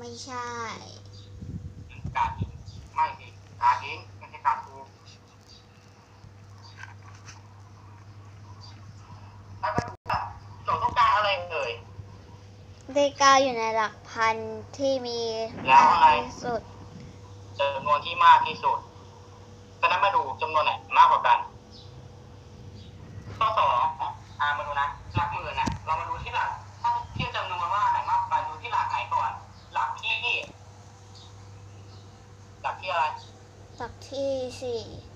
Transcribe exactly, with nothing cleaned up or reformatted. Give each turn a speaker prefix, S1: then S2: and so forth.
S1: ไม่ใช่
S2: กาดทิ้งไม่สิกาดทิ้งไม่ใช่กาดถูกแล้วมาดูว่าโจทย์ต้องการอะไรเอ่ย
S1: เลขเก้าอยู่ในหลักพันที่มี
S2: แล้วอะไร
S1: ที่สุด
S2: จำนวนที่มากที่สุดฉะนั้นมาดูจำนวนไหนมากกว่ากันข้อสองอ่ามาดูนะหลักหมื่นน่ะเรามาดูที่หลักถ้าเทียบจำนวนว่าไหนมากกว่ากันดูที่หลักไหนก่อนหลักที่หลักที่อะไร
S1: หลักที่สี่